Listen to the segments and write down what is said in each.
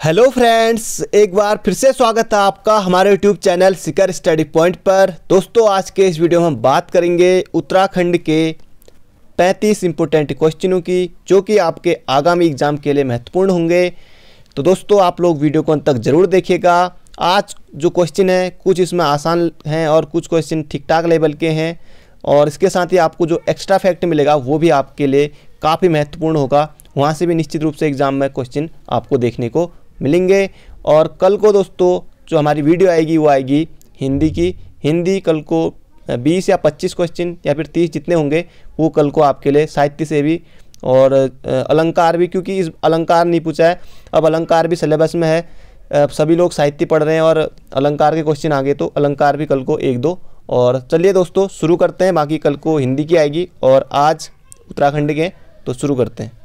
Hello friends, एक बार फिर से स्वागत है आपका हमारे YouTube channel Sikar study point पर। दोस्तों, आज के इस वीडियो में हम बात करेंगे उत्तराखंड के 35 इंपोर्टेंट क्वेश्चनों की, जो कि आपके आगामी एग्जाम के लिए महत्वपूर्ण होंगे। तो दोस्तों, आप लोग वीडियो को अंत तक ज़रूर देखिएगा। आज जो क्वेश्चन है कुछ इसमें आसान हैं और कुछ क्वेश्चन ठीक ठाक लेवल के हैं, और इसके साथ ही आपको जो एक्स्ट्रा फैक्ट मिलेगा वो भी आपके लिए काफ़ी महत्वपूर्ण होगा। वहाँ से भी निश्चित रूप से एग्जाम में क्वेश्चन आपको देखने को मिलेंगे। और कल को दोस्तों जो हमारी वीडियो आएगी वो आएगी हिंदी की। हिंदी कल को 20 या 25 क्वेश्चन या फिर 30 जितने होंगे वो कल को आपके लिए साहित्य से भी और अलंकार भी, क्योंकि इस अलंकार नहीं पूछा है, अब अलंकार भी सिलेबस में है। सभी लोग साहित्य पढ़ रहे हैं और अलंकार के क्वेश्चन आ गए, तो अलंकार भी कल को 1-2। और चलिए दोस्तों शुरू करते हैं। बाकी कल को हिंदी की आएगी और आज उत्तराखंड के, तो शुरू करते हैं।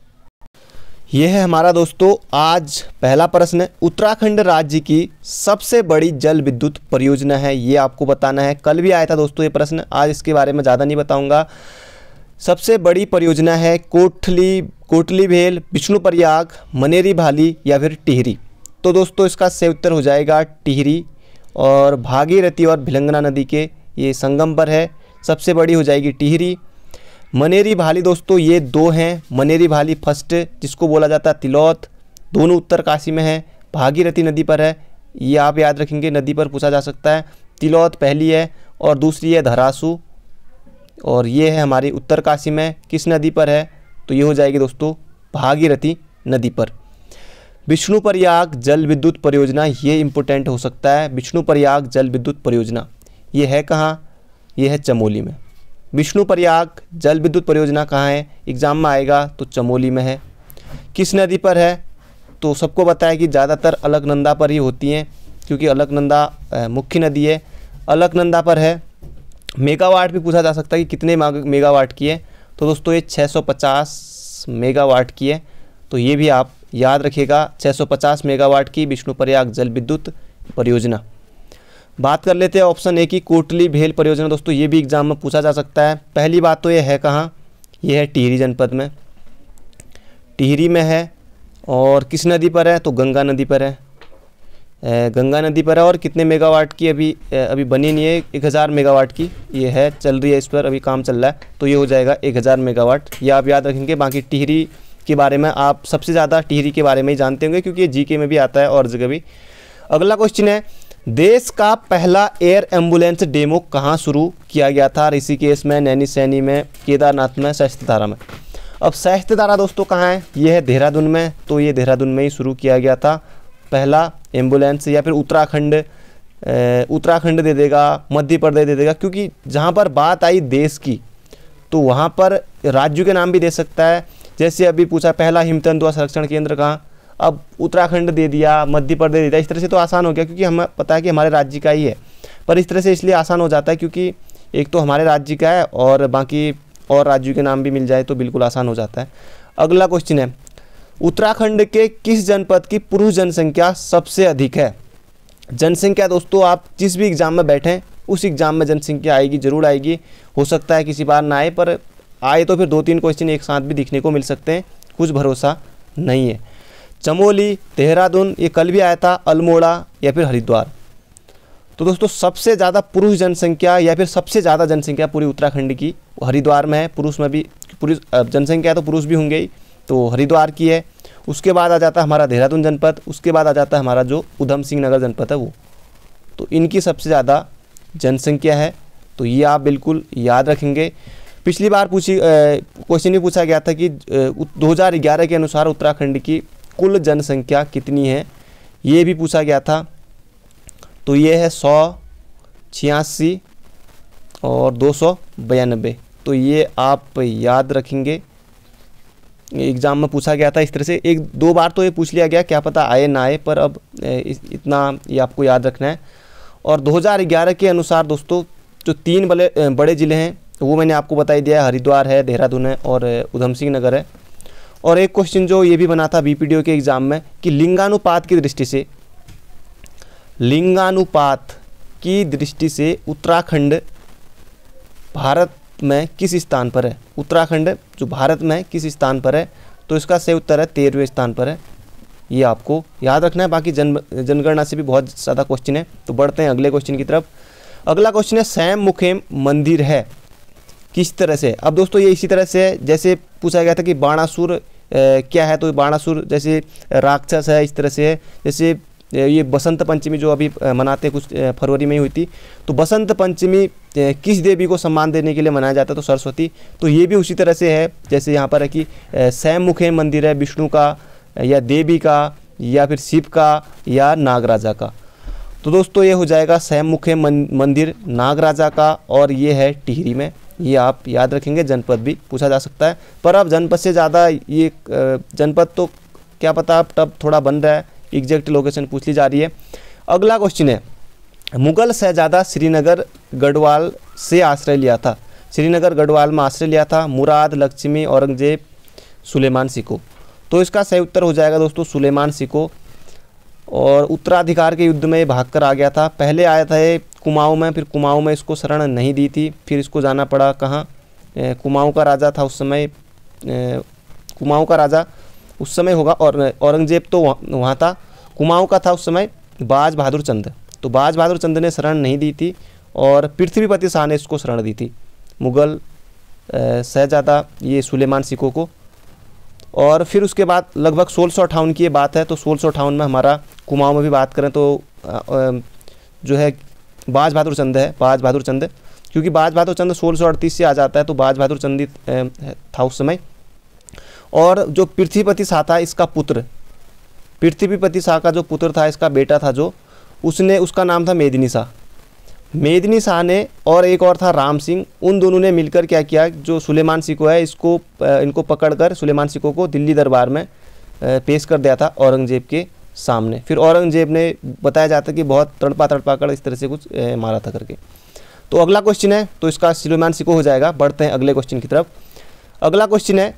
यह है हमारा दोस्तों आज पहला प्रश्न। उत्तराखंड राज्य की सबसे बड़ी जल विद्युत परियोजना है, ये आपको बताना है। कल भी आया था दोस्तों ये प्रश्न, आज इसके बारे में ज़्यादा नहीं बताऊंगा। सबसे बड़ी परियोजना है कोटली भेल, विष्णुप्रयाग, मनेरी भाली या फिर टिहरी। तो दोस्तों इसका सही उत्तर हो जाएगा टिहरी, और भागीरथी और भिलंगना नदी के ये संगम पर है, सबसे बड़ी हो जाएगी टिहरी। मनेरी भाली दोस्तों ये 2 हैं। मनेरी भाली फर्स्ट, जिसको बोला जाता है तिलौत, दोनों उत्तरकाशी में है। भागीरथी नदी पर है, ये आप याद रखेंगे, नदी पर पूछा जा सकता है। तिलौत पहली है और दूसरी है धरासू, और ये है हमारी उत्तरकाशी में। किस नदी पर है? तो ये हो जाएगी दोस्तों भागीरथी नदी पर। विष्णुप्रयाग जल विद्युत परियोजना, ये इम्पोर्टेंट हो सकता है। विष्णुप्रयाग जल विद्युत परियोजना ये है कहाँ? ये है चमोली में। विष्णुप्रयाग जल विद्युत परियोजना कहाँ है? एग्जाम में आएगा तो चमोली में है। किस नदी पर है? तो सबको पता है कि ज़्यादातर अलकनंदा पर ही होती हैं, क्योंकि अलकनंदा मुख्य नदी है। अलकनंदा पर है। मेगावाट भी पूछा जा सकता है कि कितने मेगावाट की है, तो दोस्तों ये 650 मेगावाट की है, तो ये भी आप याद रखिएगा। 650 मेगावाट की विष्णुप्रयाग जल विद्युत परियोजना। बात कर लेते हैं ऑप्शन ए की, कोटली भेल परियोजना। दोस्तों ये भी एग्जाम में पूछा जा सकता है। पहली बात तो ये है कहाँ? ये है टिहरी जनपद में, टिहरी में है। और किस नदी पर है? तो गंगा नदी पर है, गंगा नदी पर है। और कितने मेगावाट की अभी बनी नहीं है, 1000 मेगावाट की ये है, चल रही है, इस पर अभी काम चल रहा है, तो ये हो जाएगा 1000 मेगावाट। ये आप याद रखेंगे। बाकी टिहरी के बारे में आप सबसे ज़्यादा टिहरी के बारे में ही जानते होंगे, क्योंकि ये जीके में भी आता है और जगह भी। अगला क्वेश्चन है, देश का पहला एयर एम्बुलेंस डेमो कहाँ शुरू किया गया था? ऋषिकेश में, नैनीसैनी में, केदारनाथ में, सहस्त्रधारा में। अब सहस्त्रधारा दोस्तों कहाँ है? ये है देहरादून में, तो ये देहरादून में ही शुरू किया गया था पहला एम्बुलेंस। या फिर उत्तराखंड दे देगा, मध्य प्रदेश दे देगा, क्योंकि जहाँ पर बात आई देश की तो वहाँ पर राज्यों के नाम भी दे सकता है। जैसे अभी पूछा पहला हिमतंतुआ संरक्षण केंद्र कहाँ, अब उत्तराखंड दे दिया, मध्य प्रदेश दे दिया। इस तरह से तो आसान हो गया, क्योंकि हमें पता है कि हमारे राज्य का ही है। पर इस तरह से इसलिए आसान हो जाता है क्योंकि एक तो हमारे राज्य का है और बाकी और राज्यों के नाम भी मिल जाए तो बिल्कुल आसान हो जाता है। अगला क्वेश्चन है, उत्तराखंड के किस जनपद की पुरुष जनसंख्या सबसे अधिक है? जनसंख्या दोस्तों आप जिस भी एग्जाम में बैठें उस एग्जाम में जनसंख्या आएगी, जरूर आएगी। हो सकता है किसी बार ना आए, पर आए तो फिर 2-3 क्वेश्चन एक साथ भी दिखने को मिल सकते हैं, कुछ भरोसा नहीं है। चमोली, देहरादून, ये कल भी आया था, अल्मोड़ा या फिर हरिद्वार। तो दोस्तों सबसे ज़्यादा पुरुष जनसंख्या या फिर सबसे ज़्यादा जनसंख्या पूरी उत्तराखंड की हरिद्वार में है। पुरुष में भी पुरुष जनसंख्या है तो पुरुष भी होंगे ही, तो हरिद्वार की है। उसके बाद आ जाता है हमारा देहरादून जनपद, उसके बाद आ जाता है हमारा जो उधम सिंह नगर जनपद है वो। तो इनकी सबसे ज़्यादा जनसंख्या है, तो ये आप बिल्कुल याद रखेंगे। पिछली बार क्वेश्चन भी पूछा गया था कि 2011 के अनुसार उत्तराखंड की कुल जनसंख्या कितनी है, ये भी पूछा गया था। तो ये है 186 और 292, तो ये आप याद रखेंगे। एग्ज़ाम में पूछा गया था इस तरह से, 1-2 बार तो ये पूछ लिया गया, क्या पता आए ना आए, पर अब इतना ये आपको याद रखना है। और 2011 के अनुसार दोस्तों जो 3 बड़े ज़िले हैं वो मैंने आपको बता ही दिया है, हरिद्वार है, देहरादून है और उधम सिंह नगर है। और एक क्वेश्चन जो ये भी बना था बीपीडीओ के एग्ज़ाम में कि लिंगानुपात की दृष्टि से उत्तराखंड भारत में किस स्थान पर है? उत्तराखंड जो भारत में किस स्थान पर है? तो इसका सही उत्तर है 13वें स्थान पर है। ये आपको याद रखना है। बाकी जनगणना से भी बहुत ज़्यादा क्वेश्चन है। तो बढ़ते हैं अगले क्वेश्चन की तरफ। अगला क्वेश्चन है सैम मुखेम मंदिर है किस तरह से। अब दोस्तों ये इसी तरह से है जैसे पूछा गया था कि बाणासुर क्या है, तो बाणासुर जैसे राक्षस है, इस तरह से है। जैसे ये बसंत पंचमी जो अभी मनाते हैं, कुछ फरवरी में ही हुई थी, तो बसंत पंचमी किस देवी को सम्मान देने के लिए मनाया जाता है, तो सरस्वती। तो ये भी उसी तरह से है जैसे यहाँ पर है कि सैम मुखेम मंदिर है विष्णु का या देवी का या फिर शिव का या नागराजा का। तो दोस्तों ये हो जाएगा सैम मुखेम मंदिर नागराजा का, और ये है टिहरी में। ये आप याद रखेंगे, जनपद भी पूछा जा सकता है, पर अब जनपद से ज़्यादा ये जनपद तो क्या पता अब टब थोड़ा बन रहा है, एग्जैक्ट लोकेशन पूछ ली जा रही है। अगला क्वेश्चन है मुगल शहजादा श्रीनगर गढ़वाल से आश्रय लिया था। श्रीनगर गढ़वाल में आश्रय लिया था मुराद, लक्ष्मी, औरंगजेब, सुलेमान सिको। तो इसका सही उत्तर हो जाएगा दोस्तों सुलेमान सिको। और उत्तराधिकार के युद्ध में ये भाग कर आ गया था। पहले आया था ये कुमाऊं में, फिर कुमाऊं में इसको शरण नहीं दी थी, फिर इसको जाना पड़ा कहाँ, कुमाऊं का राजा था उस समय, कुमाऊं का राजा उस समय होगा, और औरंगजेब तो वहाँ था। कुमाऊं का था उस समय बाज बहादुर चंद। तो बाज बहादुर चंद ने शरण नहीं दी थी और पृथ्वीपति शाह ने इसको शरण दी थी, मुगल शहजादा ये सुलेमान सिको को। और फिर उसके बाद लगभग 1658 की ये बात है। तो 1658 में हमारा कुमाऊं में भी बात करें तो जो है बाज बहादुर चंद है, बाज बहादुर चंद, क्योंकि बाज बहादुर चंद 1638 से आ जाता है, तो बाज बहादुर चंद था उस समय। और जो पृथ्वीपति शाह था इसका पुत्र, पृथ्वीपति शाह का जो पुत्र था, इसका बेटा था जो, उसने, उसका नाम था मेदिनी शाह। मेदिनी शाह ने और एक और था राम सिंह, उन दोनों ने मिलकर क्या किया, जो सुलेमान सिको है इसको इनको पकड़कर सुलेमान सिको को दिल्ली दरबार में पेश कर दिया था औरंगजेब के सामने। फिर औरंगजेब ने बताया जाता है कि बहुत तड़पा कर इस तरह से कुछ मारा था करके। तो अगला क्वेश्चन है, तो इसका सुलेमान सिको हो जाएगा। बढ़ते हैं अगले क्वेश्चन की तरफ। अगला क्वेश्चन है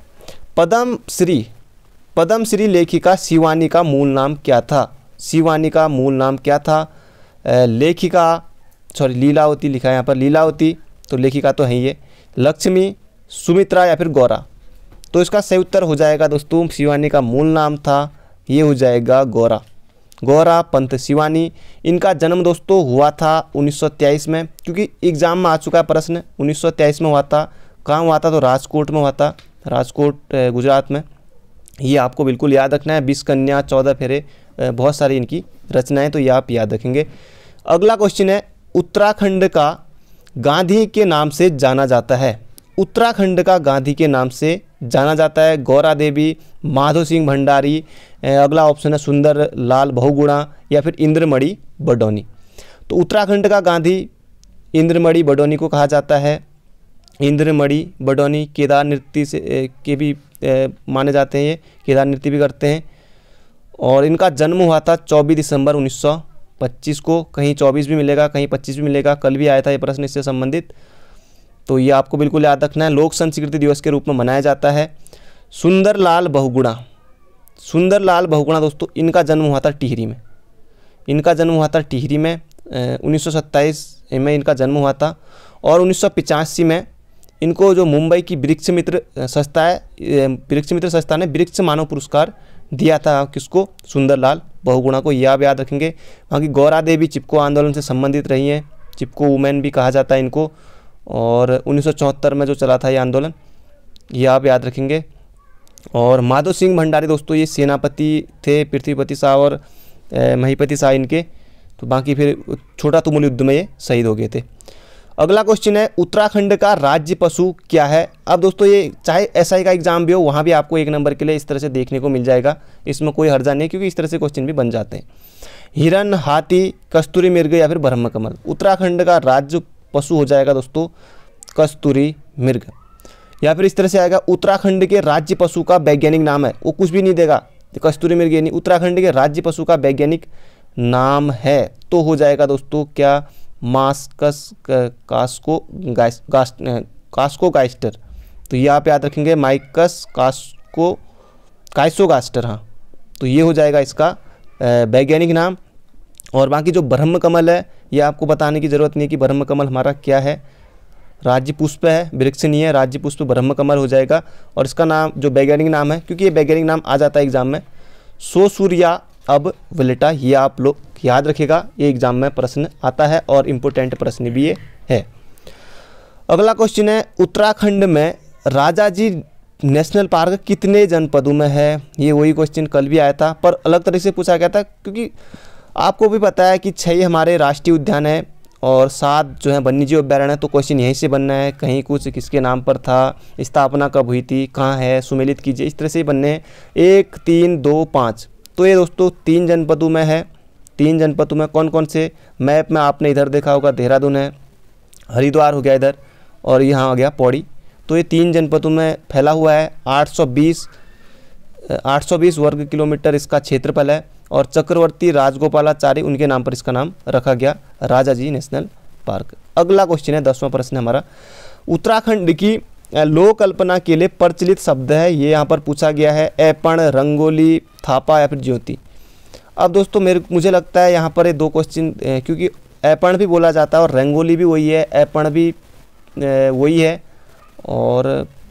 पद्मश्री लेखिका शिवानी का मूल नाम क्या था। शिवानी का मूल नाम क्या था। लेखिका लीलावती लिखा है यहाँ पर, लीलावती, तो लेखिका तो है ये, लक्ष्मी, सुमित्रा या फिर गौरा। तो इसका सही उत्तर हो जाएगा दोस्तों शिवानी का मूल नाम था, ये हो जाएगा गौरा, गौरा पंत शिवानी। इनका जन्म दोस्तों हुआ था 1923 में, क्योंकि एग्जाम में आ चुका है प्रश्न, 1923 में हुआ था। कहाँ हुआ था, तो राजकोट में हुआ था, राजकोट गुजरात में। ये आपको बिल्कुल याद रखना है। 20 कन्या 14 फेरे, बहुत सारी इनकी रचनाएं, तो ये आप याद रखेंगे। अगला क्वेश्चन है उत्तराखंड का गांधी के नाम से जाना जाता है। उत्तराखंड का गांधी के नाम से जाना जाता है गौरा देवी, माधो सिंह भंडारी, अगला ऑप्शन है सुंदर लाल बहुगुणा या फिर इंद्रमणि बडौनी। तो उत्तराखंड का गांधी इंद्रमणि बडौनी को कहा जाता है। इंद्रमणि बडौनी केदार नृत्य से के भी माने जाते हैं, ये केदार नृत्य भी करते हैं। और इनका जन्म हुआ था 24 दिसंबर 1925 को, कहीं 24 भी मिलेगा, कहीं 25 भी मिलेगा, कल भी आया था ये प्रश्न इससे संबंधित। तो ये आपको बिल्कुल याद रखना है। लोक संस्कृति दिवस के रूप में मनाया जाता है। सुंदरलाल बहुगुणा, सुंदरलाल बहुगुणा दोस्तों इनका जन्म हुआ था टिहरी में, इनका जन्म हुआ था टिहरी में 1927 में इनका जन्म हुआ था। और 1985 में इनको जो मुंबई की वृक्ष मित्र संस्था है, वृक्ष मित्र संस्था ने वृक्ष मानव पुरस्कार दिया था किसको, सुंदरलाल बहुगुणा को, ये आप याद रखेंगे। बाकी गौरा देवी चिपको आंदोलन से संबंधित रही हैं, चिपको वुमेन भी कहा जाता है इनको। और 1974 में जो चला था ये आंदोलन, ये आप याद रखेंगे। और माधो सिंह भंडारी दोस्तों ये सेनापति थे, पृथ्वीपति शाह और महीपति शाह इनके। तो बाकी फिर छोटा तुमुल युद्ध में ये शहीद हो गए थे। अगला क्वेश्चन है उत्तराखंड का राज्य पशु क्या है। अब दोस्तों ये चाहे एसआई का एग्जाम भी हो, वहाँ भी आपको 1 नंबर के लिए इस तरह से देखने को मिल जाएगा, इसमें कोई हर्जा नहीं, क्योंकि इस तरह से क्वेश्चन भी बन जाते हैं। हिरन, हाथी, कस्तूरी मृग या फिर ब्रह्मकमल। उत्तराखंड का राज्य पशु हो जाएगा दोस्तों कस्तूरी मृग। या फिर इस तरह से आएगा उत्तराखंड के राज्य पशु का वैज्ञानिक नाम है, वो कुछ भी नहीं देगा, कस्तूरी मृग ये नहीं, उत्तराखंड के राज्य पशु का वैज्ञानिक नाम है, तो हो जाएगा दोस्तों क्या, मास्कस कास्कोगास्टर। तो ये आप याद रखेंगे, माइकस काइसोगास्टर। हाँ, तो ये हो जाएगा इसका वैज्ञानिक नाम। और बाकी जो ब्रह्मकमल है, ये आपको बताने की ज़रूरत नहीं है कि ब्रह्मकमल हमारा क्या है, राज्य पुष्प है, वृक्ष नहीं है, राज्य पुष्प ब्रह्मकमल हो जाएगा। और इसका नाम जो वैज्ञानिक नाम है, क्योंकि ये वैज्ञानिक नाम आ जाता है एग्जाम में, सोसूरिया अब विलेटा, ये आप लोग याद रखिएगा, ये एग्जाम में प्रश्न आता है और इम्पोर्टेंट प्रश्न भी ये है। अगला क्वेश्चन है उत्तराखंड में राजाजी नेशनल पार्क कितने जनपदों में है। ये वही क्वेश्चन कल भी आया था पर अलग तरह से पूछा गया था, क्योंकि आपको भी पता है कि 6 हमारे राष्ट्रीय उद्यान है और 7 जो है वन्यजीव अभ्यारण्य है। तो क्वेश्चन यहीं से बनना है, कहीं कुछ किसके नाम पर था, स्थापना कब हुई थी, कहाँ है, सुमेलित कीजिए, इस तरह से ही बनने हैं। 1, 3, 2, 5, तो ये दोस्तों 3 जनपदों में है। 3 जनपदों में कौन कौन से, मैप में आपने इधर देखा होगा देहरादून है, हरिद्वार हो गया इधर, और यहाँ आ गया पौड़ी। तो ये 3 जनपदों में फैला हुआ है। 820 वर्ग किलोमीटर इसका क्षेत्रफल है और चक्रवर्ती राजगोपालाचारी उनके नाम पर इसका नाम रखा गया, राजाजी नेशनल पार्क। अगला क्वेश्चन है 10वां प्रश्न हमारा, उत्तराखंड की लोक कल्पना के लिए प्रचलित शब्द है, ये यहाँ पर पूछा गया है। ऐपण, रंगोली, थापा या फिर ज्योति। अब दोस्तों मुझे लगता है यहाँ पर ये 2 क्वेश्चन, क्योंकि ऐपण भी बोला जाता है और रंगोली भी वही है, ऐपण भी वही है, और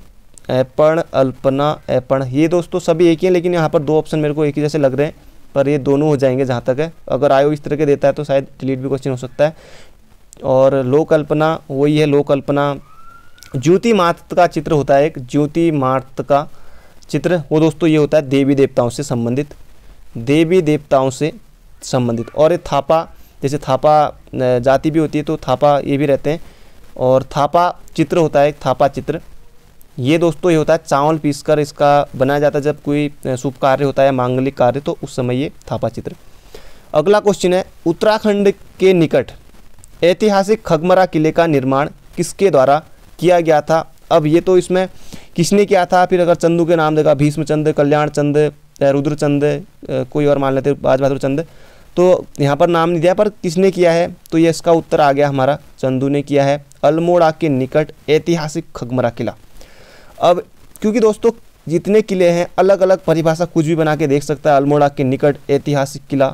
ऐपण, अल्पना, ऐपण, ये दोस्तों सभी एक ही हैं, लेकिन यहाँ पर 2 ऑप्शन मेरे को एक ही जैसे लग रहे हैं, पर ये दोनों हो जाएंगे जहाँ तक है। अगर आयोग इस तरह के देता है तो शायद डिलीट भी क्वेश्चन हो सकता है। और लोक कल्पना वही है, लोक कल्पना। ज्योति मार्त का चित्र होता है एक, ज्योति मार्त का चित्र, वो दोस्तों ये होता है देवी देवताओं से संबंधित, देवी देवताओं से संबंधित। और ये थापा, जैसे थापा जाति भी होती है तो थापा ये भी रहते हैं, और थापा चित्र होता है एक, थापा चित्र, ये दोस्तों ये होता है चावल पीसकर इसका बनाया जाता है जब कोई शुभ कार्य होता है, मांगलिक कार्य, तो उस समय ये थापा चित्र। अगला क्वेश्चन है उत्तराखंड के निकट ऐतिहासिक खगमरा किले का निर्माण किसके द्वारा किया गया था। अब ये तो इसमें किसने किया था, फिर अगर चंदू के नाम देगा, भीष्मचंद, कल्याण चंद, रुद्रचंद, कोई और मान लेते बाज बहादुर चंद, तो यहाँ पर नाम नहीं दिया पर किसने किया है, तो ये इसका उत्तर आ गया हमारा, चंदू ने किया है। अल्मोड़ा के निकट ऐतिहासिक खगमरा किला। अब क्योंकि दोस्तों जितने किले हैं अलग अलग परिभाषा कुछ भी बना के देख सकता है। अल्मोड़ा के निकट ऐतिहासिक किला,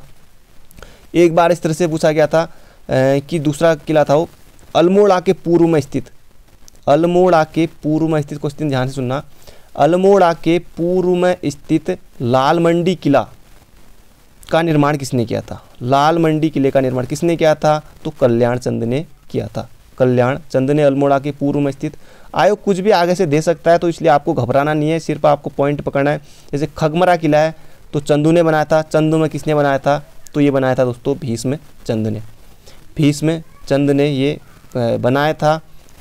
एक बार इस तरह से पूछा गया था कि दूसरा किला था वो अल्मोड़ा के पूर्व में स्थित, अल्मोड़ा के पूर्व में स्थित, क्वेश्चन ध्यान से सुनना, अल्मोड़ा के पूर्व में स्थित लाल मंडी किला का निर्माण किसने किया था। लाल मंडी किले का निर्माण किसने किया था, तो कल्याण चंद ने किया था, कल्याण चंद ने अल्मोड़ा के पूर्व में स्थित। आयोग कुछ भी आगे से दे सकता है तो इसलिए आपको घबराना नहीं है, सिर्फ आपको पॉइंट पकड़ना है। जैसे खगमरा किला है तो चंदू ने बनाया था, चंदू में किसने बनाया था, तो ये बनाया था दोस्तों भीष्म चंद ने, भीष्म चंद ने ये बनाया था।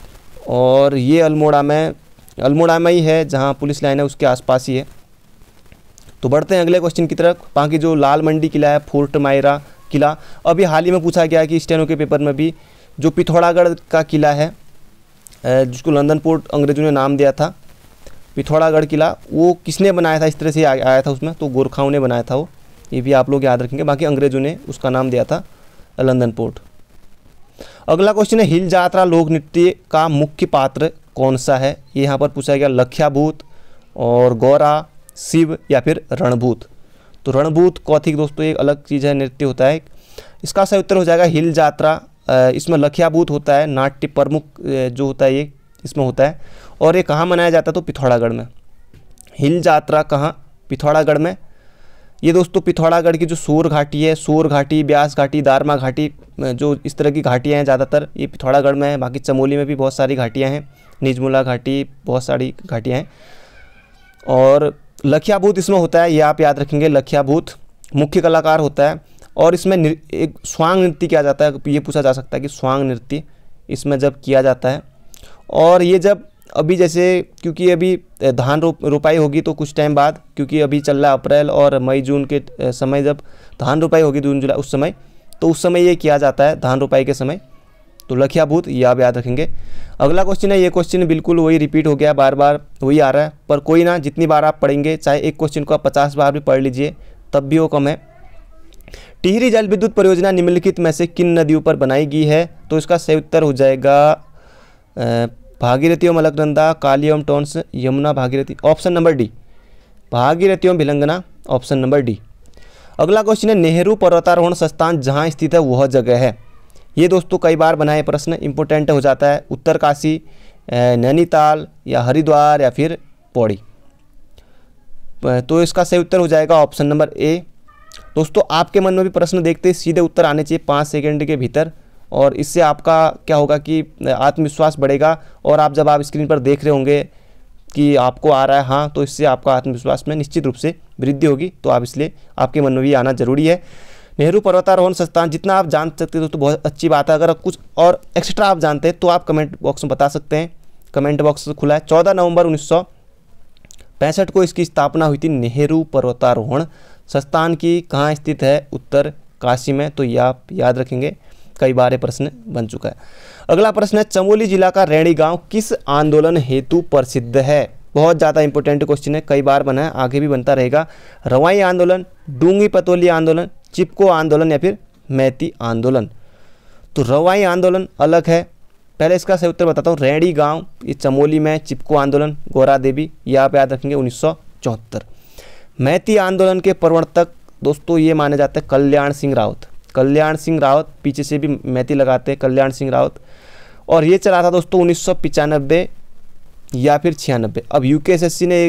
और ये अल्मोड़ा में ही है, जहाँ पुलिस लाइन है उसके आसपास ही है। तो बढ़ते हैं अगले क्वेश्चन की तरफ। बाकी जो लाल मंडी किला है, फोर्ट मायरा किला, अभी हाल ही में पूछा गया कि स्टेनो के पेपर में भी जो पिथौरागढ़ का किला है, जिसको लंदन पोर्ट अंग्रेजों ने नाम दिया था, पिथौरागढ़ किला, वो किसने बनाया था, इस तरह से आया था उसमें, तो गोरखाओं ने बनाया था वो, ये भी आप लोग याद रखेंगे। बाकी अंग्रेजों ने उसका नाम दिया था लंदन पोर्ट। अगला क्वेश्चन है हिल जात्रा लोक नृत्य का मुख्य पात्र कौन सा है, ये यहाँ पर पूछा गया। लखियाभूत और गौरा, शिव या फिर रणभूत। तो रणभूत कौथिक दोस्तों एक अलग चीज़ है, नृत्य होता है, इसका सही उत्तर हो जाएगा हिल जात्रा। इसमें लखियाभूत होता है, नाट्य प्रमुख जो होता है ये इसमें होता है, और ये कहाँ मनाया जाता है, तो पिथौरागढ़ में। हिल जात्रा कहाँ, पिथौरागढ़ में। ये दोस्तों पिथौरागढ़ की जो सोर घाटी है, सोर घाटी, ब्यास घाटी, दारमा घाटी, जो इस तरह की घाटियाँ हैं ज़्यादातर ये पिथौरागढ़ में है। बाकी चमोली में भी बहुत सारी घाटियाँ हैं, निजमुला घाटी, बहुत सारी घाटियाँ हैं। और लखियाभूत इसमें होता है, ये आप याद रखेंगे, लखियाभूत मुख्य कलाकार होता है। और इसमें एक स्वांग नृत्य किया जाता है, ये पूछा जा सकता है कि स्वांग नृत्य इसमें जब किया जाता है। और ये जब अभी जैसे क्योंकि अभी धान रोपाई होगी तो कुछ टाइम बाद, क्योंकि अभी चल रहा है अप्रैल और मई जून के समय, जब धान रोपाई होगी जून जुलाई उस समय, तो उस समय ये किया जाता है धान रोपाई के समय। तो लखियाभूत ये आप याद रखेंगे। अगला क्वेश्चन है, ये क्वेश्चन बिल्कुल वही रिपीट हो गया, बार बार वही आ रहा है, पर कोई ना, जितनी बार आप पढ़ेंगे, चाहे एक क्वेश्चन को आप 50 बार भी पढ़ लीजिए तब भी वो कम है। टिहरी जल विद्युत परियोजना निम्नलिखित में से किन नदियों पर बनाई गई है, तो इसका सही उत्तर हो जाएगा भागीरथी एवं अलकनंदा, काली एवं Tons, Yamuna, Bhagirathi, option number D, Bhagirathi एवं भिलंगना, ऑप्शन नंबर डी। अगला क्वेश्चन है, नेहरू पर्वतारोहण संस्थान जहां स्थित है वह जगह है। ये दोस्तों कई बार बनाए प्रश्न, इंपॉर्टेंट हो जाता है। उत्तरकाशी, नैनीताल या हरिद्वार या फिर पौड़ी। तो इसका सही उत्तर हो जाएगा ऑप्शन नंबर ए। दोस्तों आपके मन में भी प्रश्न देखते ही सीधे उत्तर आने चाहिए 5 सेकंड के भीतर, और इससे आपका क्या होगा कि आत्मविश्वास बढ़ेगा, और आप जब आप स्क्रीन पर देख रहे होंगे कि आपको आ रहा है हाँ, तो इससे आपका आत्मविश्वास में निश्चित रूप से वृद्धि होगी। तो आप इसलिए आपके मन में भी आना जरूरी है। नेहरू पर्वतारोहण संस्थान, जितना आप जान सकते हैं दोस्तों बहुत अच्छी बात है। अगर कुछ और एक्स्ट्रा आप जानते हैं तो आप कमेंट बॉक्स में बता सकते हैं, कमेंट बॉक्स खुला है। 14 नवंबर 1965 को इसकी स्थापना हुई थी। नेहरू पर्वतारोहण संस्थान की कहाँ स्थित है? उत्तर काशी में। तो ये आप याद रखेंगे, कई बार ये प्रश्न बन चुका है। अगला प्रश्न है, चमोली जिला का रैणी गांव किस आंदोलन हेतु प्रसिद्ध है? बहुत ज़्यादा इंपॉर्टेंट क्वेश्चन है, कई बार बना है, आगे भी बनता रहेगा। रवाई आंदोलन, डूंगी पतोली आंदोलन, चिपको आंदोलन या फिर मैती आंदोलन? तो रवाई आंदोलन अलग है। पहले इसका सही उत्तर बताता हूँ। रैणी गांव ये चमोली में, चिपको आंदोलन गौरा देवी, ये आप याद रखेंगे 1974। मैती आंदोलन के प्रवर्तक दोस्तों ये माने जाते हैं कल्याण सिंह रावत। कल्याण सिंह रावत, पीछे से भी मैती लगाते हैं कल्याण सिंह रावत, और ये चला था दोस्तों 1995 या फिर 96। अब यूकेएसएससी ने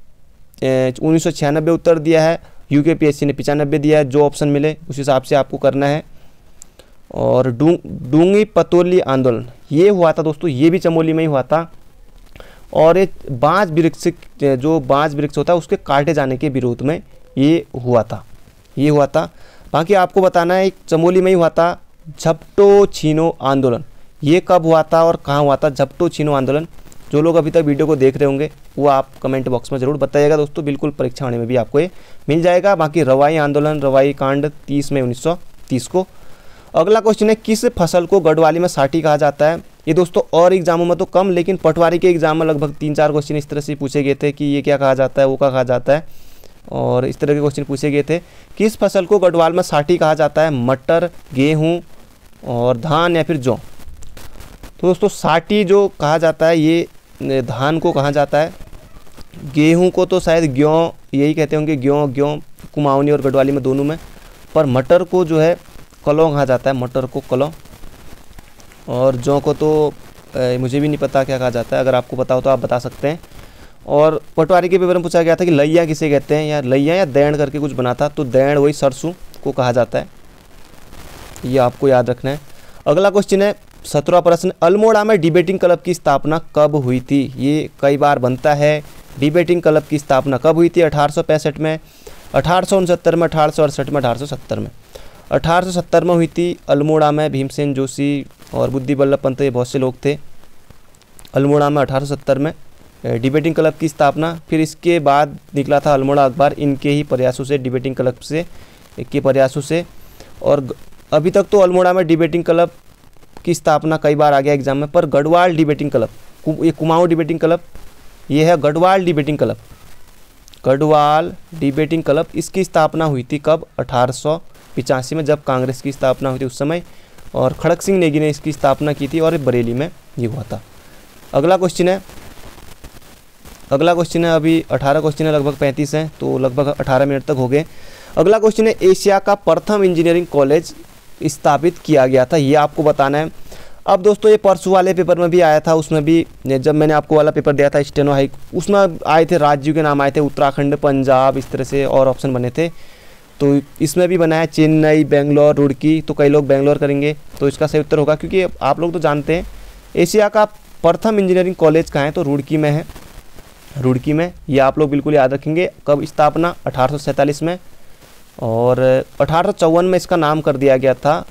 1996 उत्तर दिया है, यूकेपीएससी ने 95 दिया है। जो ऑप्शन मिले उस हिसाब से आपको करना है। और डूंगी पतोली आंदोलन ये हुआ था दोस्तों, ये भी चमोली में ही हुआ था, और एक बांज वृक्ष, जो बांज वृक्ष होता है उसके काटे जाने के विरोध में ये हुआ था। बाकी आपको बताना है, एक चमोली में ही हुआ था झपटो छीनो आंदोलन। ये कब हुआ था और कहाँ हुआ था झपटो छीनो आंदोलन? जो लोग अभी तक वीडियो को देख रहे होंगे वो आप कमेंट बॉक्स में ज़रूर बताइएगा दोस्तों, बिल्कुल परीक्षा होने में भी आपको ये मिल जाएगा। बाकी रवाई आंदोलन, रवाई कांड 30 मई 1930 को। अगला क्वेश्चन है, किस फसल को गढ़वाली में साठी कहा जाता है? ये दोस्तों और एग्जामों में तो कम, लेकिन पटवारी के एग्जाम में लगभग 3-4 क्वेश्चन इस तरह से पूछे गए थे कि ये क्या कहा जाता है, वो क्या कहा जाता है, और इस तरह के क्वेश्चन पूछे गए थे। किस फसल को गढ़वाल में साठी कहा जाता है? मटर, गेहूँ और धान या फिर जौ? तो दोस्तों साठी जो कहा जाता है ये धान को कहा जाता है। गेहूं को तो शायद ग्यों यही कहते होंगे, ग्यों कुमाऊनी और गढ़वाली में दोनों में। पर मटर को जो है कलौं कहा जाता है, मटर को कलौं। और जौ को तो मुझे भी नहीं पता क्या कहा जाता है, अगर आपको पता हो तो आप बता सकते हैं। और पटवारी के पेपर में पूछा गया था कि लैया किसे कहते हैं, या लैया या दैण करके कुछ बना था, तो दैण वही सरसों को कहा जाता है, ये आपको याद रखना है। अगला क्वेश्चन है 17वां प्रश्न, अल्मोड़ा में डिबेटिंग क्लब की स्थापना कब हुई थी? ये कई बार बनता है। डिबेटिंग क्लब की स्थापना कब हुई थी? 1865 में, 1869 में, 1868 में, 1870 में? 1870 में हुई थी अल्मोड़ा में। भीमसेन जोशी और बुद्धि बल्लभ पंत ये बहुत से लोग थे। अल्मोड़ा में 1870 में डिबेटिंग क्लब की स्थापना। फिर इसके बाद निकला था अल्मोड़ा अखबार, इनके ही प्रयासों से, डिबेटिंग क्लब से के प्रयासों से। और अभी तक तो अल्मोड़ा में डिबेटिंग क्लब की स्थापना कई बार आ गया एग्जाम में, पर गढ़वाल डिबेटिंग क्लब, ये कुमाऊं डिबेटिंग क्लब, ये है Garhwal debating club. Garhwal debating club इसकी स्थापना हुई थी कब? 1885 में, जब कांग्रेस की स्थापना हुई थी उस समय, और खड़क सिंह नेगी ने इसकी स्थापना की थी, और बरेली में ये हुआ था। अगला क्वेश्चन है अभी 18 क्वेश्चन है, लगभग 35 हैं, तो लगभग 18 मिनट तक हो गए। अगला क्वेश्चन है, एशिया का प्रथम इंजीनियरिंग कॉलेज स्थापित किया गया था, ये आपको बताना है। अब दोस्तों ये परसों वाले पेपर में भी आया था, उसमें भी जब मैंने आपको वाला पेपर दिया था स्टेनो हाई, उसमें आए थे राज्यों के नाम आए थे, उत्तराखंड, पंजाब, इस तरह से और ऑप्शन बने थे। तो इसमें भी बना है चेन्नई, बेंगलोर, रुड़की, तो कई लोग बेंगलोर करेंगे, तो इसका सही उत्तर होगा, क्योंकि आप लोग तो जानते हैं एशिया का प्रथम इंजीनियरिंग कॉलेज कहाँ है, तो रुड़की में है, रुड़की में। ये आप लोग बिल्कुल याद रखेंगे। कब स्थापना? 1847 में, और 1854 में इसका नाम कर दिया गया था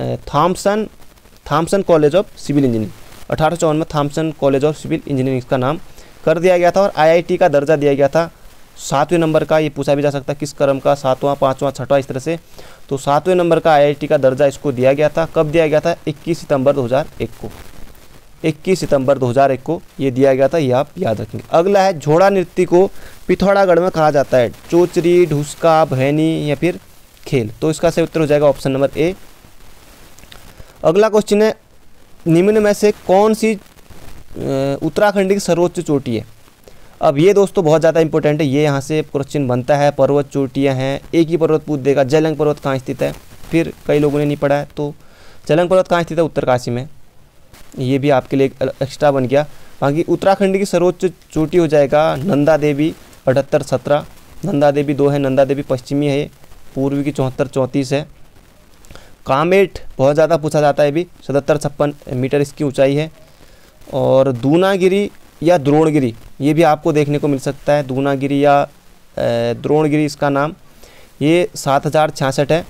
Thomson college of civil engineering. 1854 में Thomson college of civil engineering इसका नाम कर दिया गया था, और आईआईटी का दर्जा दिया गया था 7वें नंबर का। ये पूछा भी जा सकता है किस क्रम का, 7वां, 5वां, 6वां, इस तरह से। तो 7वें नंबर का आईआईटी का दर्जा इसको दिया गया था। कब दिया गया था? 21 सितंबर 2001 को, 21 सितंबर 2001 को ये दिया गया था, ये आप याद रखेंगे। अगला है, झोड़ा नृत्य को पिथौरागढ़ में कहा जाता है? चोचरी, ढुसका, भैनी या फिर खेल? तो इसका सही उत्तर हो जाएगा ऑप्शन नंबर ए। अगला क्वेश्चन है, निम्न में से कौन सी उत्तराखंड की सर्वोच्च चोटी है? अब ये दोस्तों बहुत ज़्यादा इंपॉर्टेंट है, ये यहाँ से क्वेश्चन बनता है। पर्वत चोटियाँ हैं, एक ही पर्वत पूछ देगा। जेलंग पर्वत कहाँ स्थित है? फिर कई लोगों ने नहीं पढ़ा है, तो जेलंग पर्वत कहाँ स्थित है? उत्तरकाशी में। ये भी आपके लिए एक्स्ट्रा बन गया। बाकी उत्तराखंड की सर्वोच्च चोटी हो जाएगा नंदा देवी 7817, नंदा देवी 2 है, नंदा देवी पश्चिमी है, पूर्वी की 74-34 है। कामेट बहुत ज़्यादा पूछा जाता है, भी 77-56 मीटर इसकी ऊंचाई है। और दूनागिरी या द्रोणगिरी ये भी आपको देखने को मिल सकता है, दूनागिरी या द्रोणगिरी इसका नाम, ये 7066 है।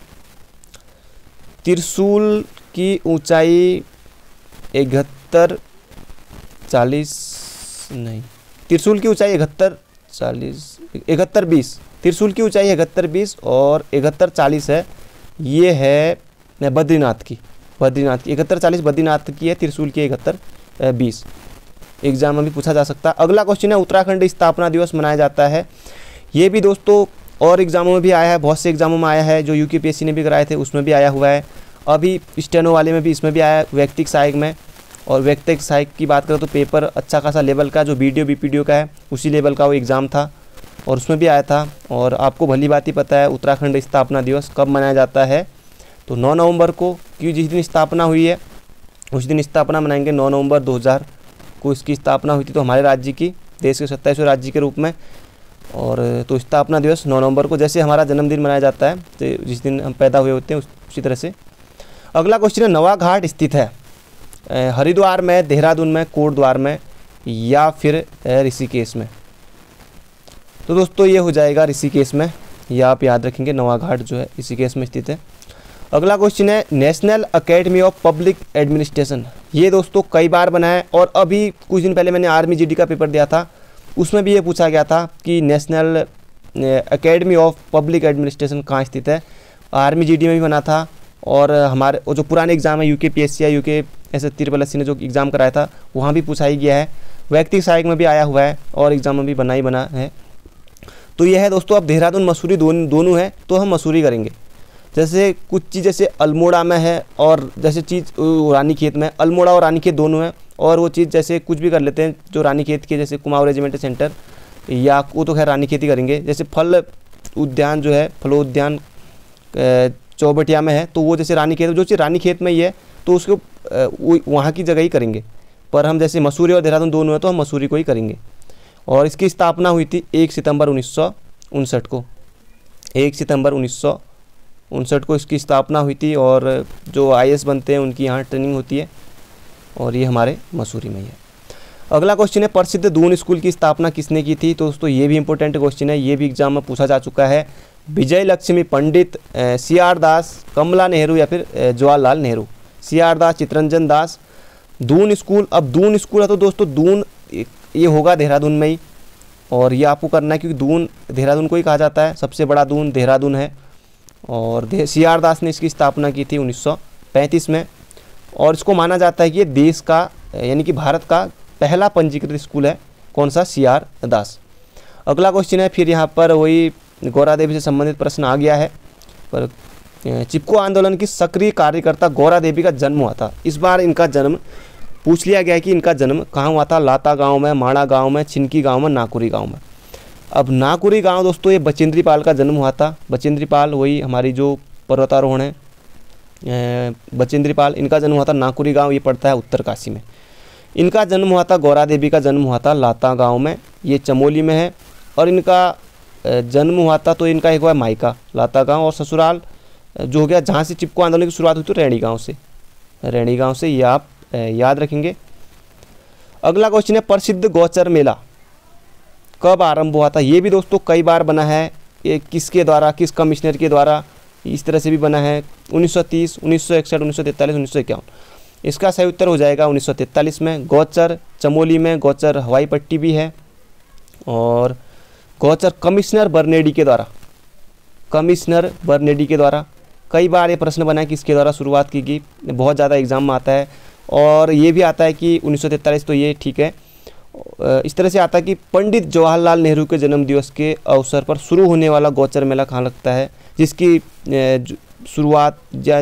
त्रिशूल की ऊंचाई 71-20 त्रिशूल की ऊंचाई 71-20 और 71-40 है। ये है बद्रीनाथ की 71-40 बद्रीनाथ की है, त्रिशूल की 71-20। एग्जाम में भी पूछा जा सकता है। अगला क्वेश्चन है, उत्तराखंड स्थापना दिवस मनाया जाता है। ये भी दोस्तों और एग्जामों में भी आया है, बहुत से एग्जामों में आया है, जो यूपीपीएससी ने भी कराए थे उसमें भी आया हुआ है। अभी स्टेनो वाले में भी इसमें भी आया है, व्यक्तिक सहायक में। और व्यक्तिक सहायक की बात करें तो पेपर अच्छा खासा लेवल का, जो बीडीओ बीपीडीओ का है उसी लेवल का वो एग्ज़ाम था और उसमें भी आया था। और आपको भली बात ही पता है उत्तराखंड स्थापना दिवस कब मनाया जाता है, तो 9 नवंबर को, क्यों जिस दिन स्थापना हुई है उस दिन स्थापना मनाएंगे। 9 नवंबर 2000 को इसकी स्थापना हुई थी, तो हमारे राज्य की, देश के 27वें राज्य के रूप में। और तो स्थापना दिवस 9 नवंबर को, जैसे हमारा जन्मदिन मनाया जाता है, तो जिस दिन हम पैदा हुए होते हैं उसी तरह से। अगला क्वेश्चन है, नवा घाट स्थित है हरिद्वार में, देहरादून में, कोटद्वार में या फिर ऋषिकेश में। तो दोस्तों ये हो जाएगा ऋषिकेश में, यह आप याद रखेंगे, नवा घाट जो है ऋषिकेश में स्थित है। अगला क्वेश्चन है, national academy of public administration. ये दोस्तों कई बार बना है और अभी कुछ दिन पहले मैंने आर्मी जीडी का पेपर दिया था, उसमें भी ये पूछा गया था कि national academy of public administration कहाँ स्थित है। आर्मी जीडी में भी बना था और हमारे जो पुराने एग्जाम है यूकेपीएससी या यूकेएसएससी ने जो एग्ज़ाम कराया था वहाँ भी पूछा ही गया है। व्यक्तिगत सहायक में भी आया हुआ है और एग्जाम में भी बना ही बना है। तो यह है दोस्तों, अब देहरादून मसूरी दोनों है तो हम मसूरी करेंगे। जैसे कुछ चीज़ जैसे अल्मोड़ा में है और जैसे चीज़ रानीखेत में, अल्मोड़ा और रानीखेत दोनों है। और वो चीज़ जैसे कुछ भी कर लेते हैं जो रानीखेत के, जैसे कुमाऊं रेजिमेंटल सेंटर, या वो तो खैर रानीखेत ही करेंगे। जैसे फल उद्यान जो है, फलोद्यान चौबटिया में है, तो वो जैसे रानीखेत, जो चीज़ रानीखेत में ही है तो उसको वहाँ की जगह ही करेंगे। पर हम जैसे मसूरी और देहरादून दोनों है तो हम मसूरी को ही करेंगे। और इसकी स्थापना हुई थी 1 सितंबर 1959 को, 1 सितंबर 1959 को इसकी स्थापना हुई थी। और जो आईएएस बनते हैं उनकी यहाँ ट्रेनिंग होती है और ये हमारे मसूरी में ही है। अगला क्वेश्चन है, प्रसिद्ध दून स्कूल की स्थापना किसने की थी। तो दोस्तों ये भी इंपॉर्टेंट क्वेश्चन है, ये भी एग्जाम में पूछा जा चुका है। विजय लक्ष्मी पंडित, CR दास, कमला नेहरू या फिर जवाहरलाल नेहरू। CR दास, चितरंजन दास। दून स्कूल, अब दून स्कूल है तो दोस्तों दून ये होगा देहरादून में ही, और ये आपको करना है क्योंकि दून देहरादून को ही कहा जाता है, सबसे बड़ा दून देहरादून है। और CR दास ने इसकी स्थापना की थी 1935 में। और इसको माना जाता है कि ये देश का यानी कि भारत का पहला पंजीकृत स्कूल है। कौन सा? CR दास। अगला क्वेश्चन है, फिर यहाँ पर वही गौरा देवी से संबंधित प्रश्न आ गया है। पर चिपको आंदोलन की सक्रिय कार्यकर्ता गौरा देवी का जन्म हुआ था। इस बार इनका जन्म पूछ लिया गया कि इनका जन्म कहाँ हुआ था। लाता गांव में, माणा गांव में, छिनकी गांव में, नाकुरी गांव में। अब नाकुरी गांव दोस्तों ये बचेंद्री पाल का जन्म हुआ था। बचेंद्री पाल वही हमारी जो पर्वतारोहण है, बचेंद्री पाल, इनका जन्म हुआ था नाकुरी गांव, ये पड़ता है उत्तरकाशी में। इनका जन्म हुआ था, गौरा देवी का जन्म हुआ था लाता गांव में, ये चमोली में है। और इनका जन्म हुआ था तो इनका एक हुआ मायका लाता गांव, और ससुराल जो हो गया जहाँ से चिपको आंदोलन की शुरुआत हुई तो रैणी गांव से, रैणी गांव से, ये आप याद रखेंगे। अगला क्वेश्चन है, प्रसिद्ध गौचर मेला कब आरंभ हुआ था। ये भी दोस्तों कई बार बना है, ये किसके द्वारा, किस कमिश्नर के द्वारा, इस तरह से भी बना है। 1930, 1961, 1943, 1951। इसका सही उत्तर हो जाएगा 1943 में। गौचर चमोली में, गौचर हवाई पट्टी भी है। और गौचर कमिश्नर बर्नेडी के द्वारा, कमिश्नर बर्नेडी के द्वारा कई बार ये प्रश्न बना है किसके द्वारा शुरुआत की गई, बहुत ज़्यादा एग्जाम में आता है। और ये भी आता है कि 1943, तो ये ठीक है। इस तरह से आता है कि पंडित जवाहरलाल नेहरू के जन्म दिवस के अवसर पर शुरू होने वाला गौचर मेला कहाँ लगता है, जिसकी शुरुआत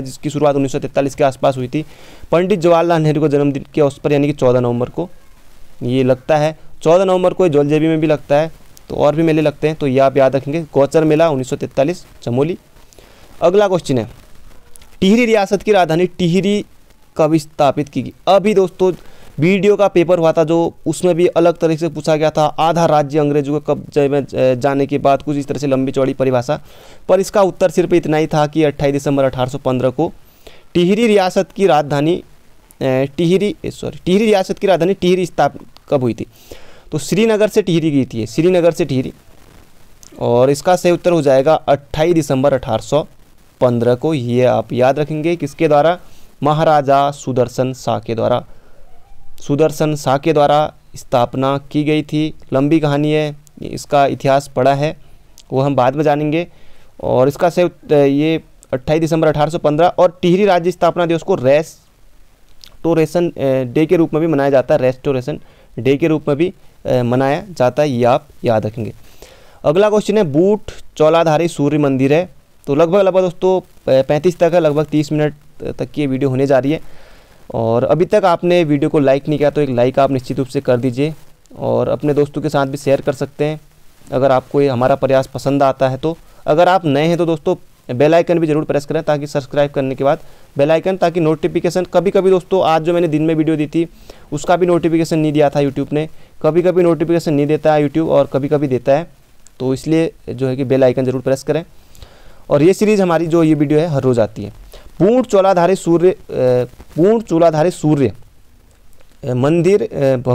1943 के आसपास हुई थी। पंडित जवाहरलाल नेहरू के जन्मदिन के अवसर पर यानी कि 14 नवंबर को ये लगता है। 14 नवंबर को जौलजेबी में भी लगता है, तो और भी मेले लगते हैं, तो ये आप याद रखेंगे। गौचर मेला 1943 चमोली। अगला क्वेश्चन है, टिहरी रियासत की राजधानी टिहरी कब स्थापित की गई। अभी दोस्तों वीडियो का पेपर हुआ था जो, उसमें भी अलग तरीके से पूछा गया था, आधा राज्य अंग्रेजों के कब्जे में जाने के बाद, कुछ इस तरह से लंबी चौड़ी परिभाषा। पर इसका उत्तर सिर्फ इतना ही था कि 28 दिसंबर 1815 को टिहरी रियासत की राजधानी टिहरी रियासत की राजधानी टिहरी स्थापित कब हुई थी? तो श्रीनगर से टिहरी गई थी, श्रीनगर से टिहरी। और इसका सही उत्तर हो जाएगा 28 दिसंबर 1815 को। ये आप याद रखेंगे, किसके द्वारा? महाराजा सुदर्शन शाह के द्वारा, सुदर्शन शाह के द्वारा स्थापना की गई थी। लंबी कहानी है, इसका इतिहास पढ़ा है, वो हम बाद में जानेंगे। और इसका सही ये 28 दिसंबर 1815। और टिहरी राज्य स्थापना दिवस को रेस्टोरेशन डे के रूप में भी मनाया जाता है, रेस्टोरेशन डे के रूप में भी मनाया जाता है, ये आप याद रखेंगे। अगला क्वेश्चन है, बूट चौलाधारी सूर्य मंदिर है। तो लगभग दोस्तों 35 तक है, लगभग 30 मिनट तक की ये वीडियो होने जा रही है। और अभी तक आपने वीडियो को लाइक नहीं किया तो एक लाइक आप निश्चित रूप से कर दीजिए, और अपने दोस्तों के साथ भी शेयर कर सकते हैं अगर आपको ये हमारा प्रयास पसंद आता है तो। अगर आप नए हैं तो दोस्तों बेल आइकन भी जरूर प्रेस करें, ताकि सब्सक्राइब करने के बाद बेल आइकन, ताकि नोटिफिकेशन, कभी कभी दोस्तों आज जो मैंने दिन में वीडियो दी थी उसका भी नोटिफिकेशन नहीं दिया था यूट्यूब ने, कभी कभी नोटिफिकेशन नहीं देता है यूट्यूब और कभी कभी देता है, तो इसलिए जो है कि बेल आइकन जरूर प्रेस करें। और ये सीरीज़ हमारी जो ये वीडियो है हर रोज़ आती है। पूर्ण चूलाधारी सूर्य मंदिर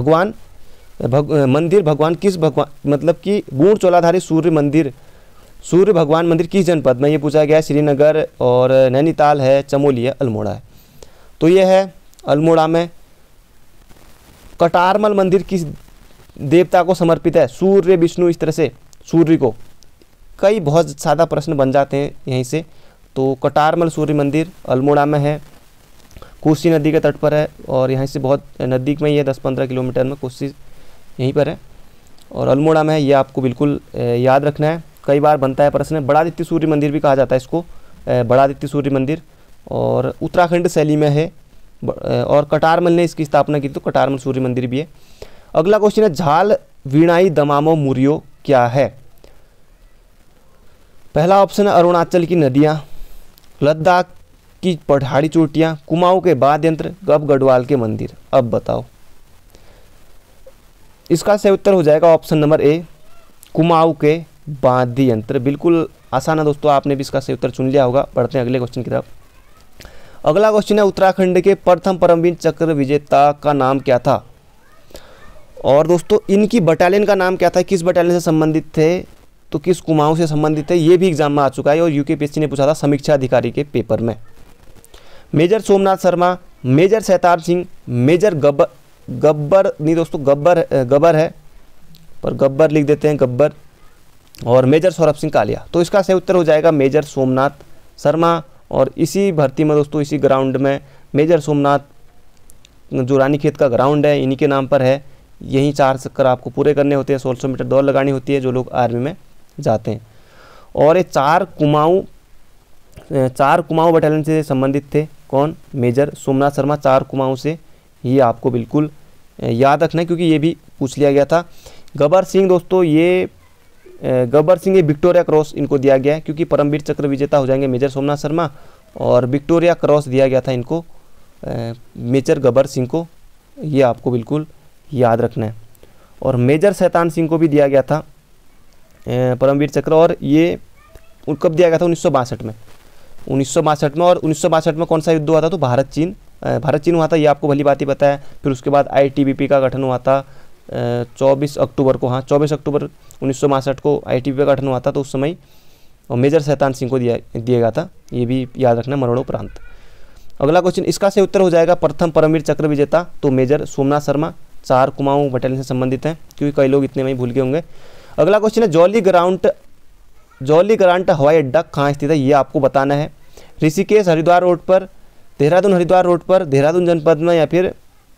भगवान किस भगवान, मतलब कि पूर्ण चूलाधारी सूर्य भगवान मंदिर किस जनपद में? ये पूछा गया है। श्रीनगर और नैनीताल है, चमोली है, अल्मोड़ा है। तो ये है अल्मोड़ा में। कटारमल मंदिर किस देवता को समर्पित है? सूर्य, विष्णु, इस तरह से सूर्य को। कई बहुत ज़्यादा प्रश्न बन जाते हैं यहीं से। तो कटारमल सूर्य मंदिर अल्मोड़ा में है, कोसी नदी के तट पर है, और यहाँ से बहुत नज़दीक में ही है, 10-15 किलोमीटर में कोसी यहीं पर है और अल्मोड़ा में है। ये आपको बिल्कुल याद रखना है, कई बार बनता है प्रश्न। बड़ादित्य सूर्य मंदिर भी कहा जाता है इसको, बड़ादित्य सूर्य मंदिर, और उत्तराखंड शैली में है। और कटारमल ने इसकी स्थापना की, तो कटारमल सूर्य मंदिर भी है। अगला क्वेश्चन है, झाल वीणाई दमामो मुरियो क्या है? पहला ऑप्शन है अरुणाचल की नदियाँ, लद्दाख की पहाड़ी चोटियाँ, कुमाऊं के वाद्य यंत्र, गब गढ़वाल के मंदिर। अब बताओ, इसका सही उत्तर हो जाएगा ऑप्शन नंबर ए, कुमाऊं के वाद्य यंत्र। बिल्कुल आसान है दोस्तों, आपने भी इसका सही उत्तर चुन लिया होगा। पढ़ते हैं अगले क्वेश्चन की तरफ। अगला क्वेश्चन है, उत्तराखंड के प्रथम परमवीर चक्र विजेता का नाम क्या था? और दोस्तों इनकी बटालियन का नाम क्या था, किस बटालियन से संबंधित थे? तो किस कुमाऊं से संबंधित है? ये भी एग्जाम में आ चुका है और यूकेपीएससी ने पूछा था समीक्षा अधिकारी के पेपर में। मेजर सोमनाथ शर्मा, मेजर सहतार सिंह, मेजर गब्बर नहीं दोस्तों, गब्बर है पर गब्बर लिख देते हैं, गब्बर, और मेजर सौरभ सिंह कालिया। तो इसका सही उत्तर हो जाएगा मेजर सोमनाथ शर्मा। और इसी भर्ती में दोस्तों, इसी ग्राउंड में मेजर सोमनाथ, जो रानीखेत का ग्राउंड है, इन्हीं के नाम पर है। यहीं 4 चक्कर आपको पूरे करने होते हैं, 1600 मीटर दौड़ लगानी होती है जो लोग आर्मी में जाते हैं। और ये 4 कुमाऊं बटालियन से संबंधित थे। कौन? मेजर सोमनाथ शर्मा, 4 कुमाऊं से। ये आपको बिल्कुल याद रखना है क्योंकि ये भी पूछ लिया गया था। गब्बर सिंह दोस्तों, ये विक्टोरिया क्रॉस इनको दिया गया है क्योंकि परमवीर चक्र विजेता हो जाएंगे मेजर सोमनाथ शर्मा, और विक्टोरिया क्रॉस दिया गया था इनको, मेजर गब्बर सिंह को। ये आपको बिल्कुल याद रखना है। और मेजर शैतान सिंह को भी दिया गया था परमवीर चक्र, और ये कब दिया गया था? 1962 में। 1962 में। और 1962 में कौन सा युद्ध हुआ था? तो भारत चीन हुआ था, ये आपको भली बात ही पता है। फिर उसके बाद ITBP का गठन हुआ था 24 अक्टूबर को, 24 अक्टूबर 1962 को ITBP का गठन हुआ था। तो उस समय और मेजर शैतान सिंह को दिया गया था, ये भी याद रखना मरणोपरांत। अगला क्वेश्चन, इसका सही उत्तर हो जाएगा प्रथम परमवीर चक्र विजेता, तो मेजर सोमनाथ शर्मा, 4 कुमाऊं बटालियन से संबंधित हैं, क्योंकि कई लोग इतने में ही भूल गए होंगे। अगला क्वेश्चन है, जॉली ग्रांट हवाई अड्डा कहाँ स्थित है? ये आपको बताना है। ऋषिकेश हरिद्वार रोड पर, देहरादून हरिद्वार रोड पर, देहरादून जनपद में, या फिर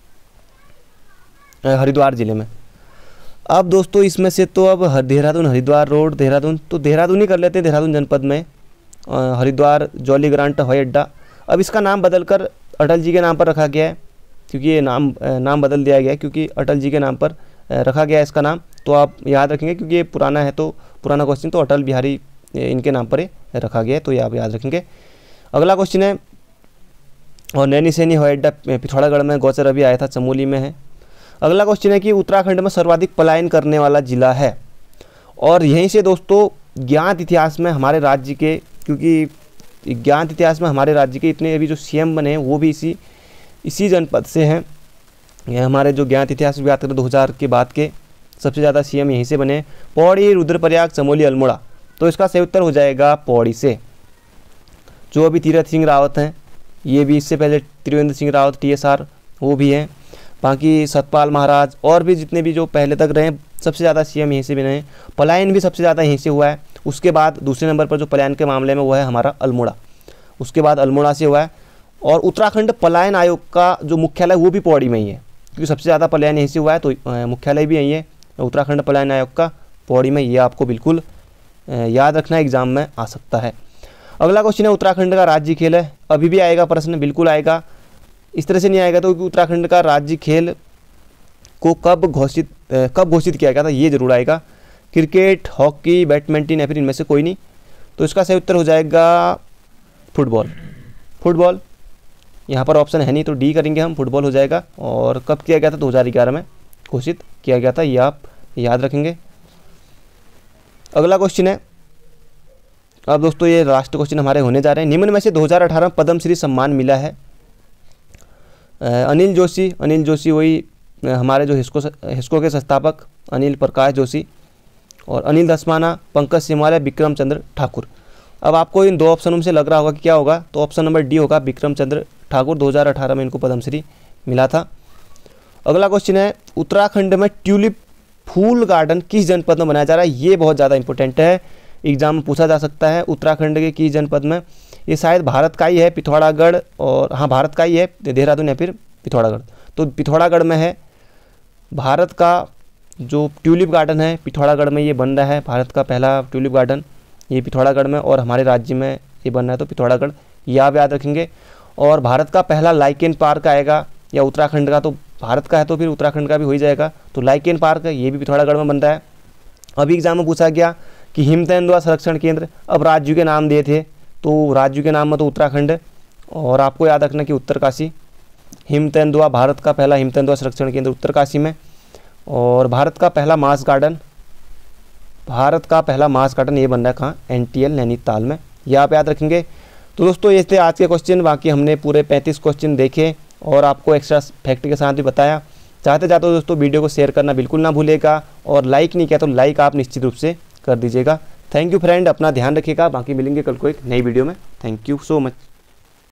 हरिद्वार जिले में। अब दोस्तों इसमें से तो अब देहरादून हरिद्वार रोड, तो देहरादून ही कर लेते हैं, देहरादून जनपद में हरिद्वार जॉली ग्रांट हवाई अड्डा। अब इसका नाम बदलकर अटल जी के नाम पर रखा गया है, क्योंकि ये नाम बदल दिया गया है क्योंकि अटल जी के नाम पर रखा गया है इसका नाम। तो आप याद रखेंगे क्योंकि ये पुराना है, तो पुराना क्वेश्चन, तो अटल बिहारी इनके नाम पर रखा गया है, तो ये आप याद रखेंगे। अगला क्वेश्चन है, और नैनीसैनी हवाई अड्डा पिथौरागढ़ में, गौचर अभी आया था चमोली में है। अगला क्वेश्चन है कि उत्तराखंड में सर्वाधिक पलायन करने वाला जिला है। और यहीं से दोस्तों ज्ञात इतिहास में हमारे राज्य के, क्योंकि ज्ञात इतिहास में हमारे राज्य के इतने अभी जो सीएम बने हैं वो भी इसी जनपद से हैं। यह हमारे जो ज्ञात इतिहास की बात करें 2000 के बाद के सबसे ज़्यादा सीएम यहीं से बने, पौड़ी, रुद्रप्रयाग, चमोली, अल्मोड़ा। तो इसका सही उत्तर हो जाएगा पौड़ी से। जो अभी तीरथ सिंह रावत हैं, ये भी इससे पहले त्रिवेंद्र सिंह रावत TSR वो भी हैं। बाकी सतपाल महाराज और भी जितने भी जो पहले तक रहे सबसे ज़्यादा सीएम यहीं से बने हैं। पलायन भी सबसे ज़्यादा यहीं से हुआ है। उसके बाद दूसरे नंबर पर जो पलायन के मामले में वो है हमारा अल्मोड़ा, उसके बाद अल्मोड़ा से हुआ है। और उत्तराखंड पलायन आयोग का जो मुख्यालय वो भी पौड़ी में ही है, क्योंकि सबसे ज़्यादा पलायन यहीं से हुआ है तो मुख्यालय भी यहीं है उत्तराखंड पलायन आयोग का, पौड़ी में। ये आपको बिल्कुल याद रखना, एग्जाम में आ सकता है। अगला क्वेश्चन है उत्तराखंड का राज्य खेल है। अभी भी आएगा प्रश्न, बिल्कुल आएगा। इस तरह से नहीं आएगा तो, क्योंकि उत्तराखंड का राज्य खेल को कब घोषित किया गया था, ये जरूर आएगा। क्रिकेट, हॉकी, बैडमिंटन या फिर इनमें से कोई नहीं। तो इसका सही उत्तर हो जाएगा फुटबॉल। यहाँ पर ऑप्शन है नहीं तो डी करेंगे हम, फुटबॉल हो जाएगा। और कब किया गया था, 2011 में घोषित किया गया था, ये आप याद रखेंगे। अगला क्वेश्चन है, अब दोस्तों ये लास्ट क्वेश्चन हमारे होने जा रहे हैं। निम्न में से 2018 में पद्मश्री सम्मान मिला है। अनिल जोशी वही हमारे जो हिस्को के संस्थापक अनिल प्रकाश जोशी, और अनिल धस्माना, पंकज सिमाला, विक्रम चंद्र ठाकुर। अब आपको इन दो ऑप्शनों से लग रहा होगा कि क्या होगा, तो ऑप्शन नंबर डी होगा, विक्रम चंद्र ठाकुर। 2018 में इनको पद्मश्री मिला था। अगला क्वेश्चन है उत्तराखंड में ट्यूलिप फूल गार्डन किस जनपद में बनाया जा रहा है। ये बहुत ज़्यादा इंपॉर्टेंट है, एग्जाम में पूछा जा सकता है। उत्तराखंड के किस जनपद में, ये शायद भारत का ही है, पिथौरागढ़, और हाँ भारत का ही है, देहरादून या फिर पिथौरागढ़। तो पिथौरागढ़ में है भारत का जो ट्यूलिप गार्डन है, पिथौरागढ़ में ये बन रहा है। भारत का पहला ट्यूलिप गार्डन ये पिथौरागढ़ में, और हमारे राज्य में ये बन रहा है तो पिथौरागढ़, ये आप याद रखेंगे। और भारत का पहला लाइकेन पार्क आएगा, या उत्तराखंड का, तो भारत का है तो फिर उत्तराखंड का भी हो ही जाएगा। तो लाइकेन पार्क ये भी पिथौरागढ़ में बन रहा है। अभी एग्जाम में पूछा गया कि हिमतेंदुआ संरक्षण केंद्र, अब राज्यों के नाम दिए थे तो राज्यों के नाम में तो उत्तराखंड है, और आपको याद रखना कि उत्तरकाशी हिमतेंदुआ, भारत का पहला हिमतेंदुआ संरक्षण केंद्र उत्तरकाशी में। और भारत का पहला मास गार्डन ये बन रहा है कहाँ, NTL नैनीताल में, ये आप याद रखेंगे। तो दोस्तों ये थे आज के क्वेश्चन। बाकी हमने पूरे 35 क्वेश्चन देखे और आपको एक्स्ट्रा फैक्ट के साथ भी बताया। चाहते दोस्तों वीडियो को शेयर करना बिल्कुल ना भूलेगा, और लाइक नहीं किया तो लाइक आप निश्चित रूप से कर दीजिएगा। थैंक यू फ्रेंड, अपना ध्यान रखिएगा। बाकी मिलेंगे कल को एक नई वीडियो में। Thank you so much.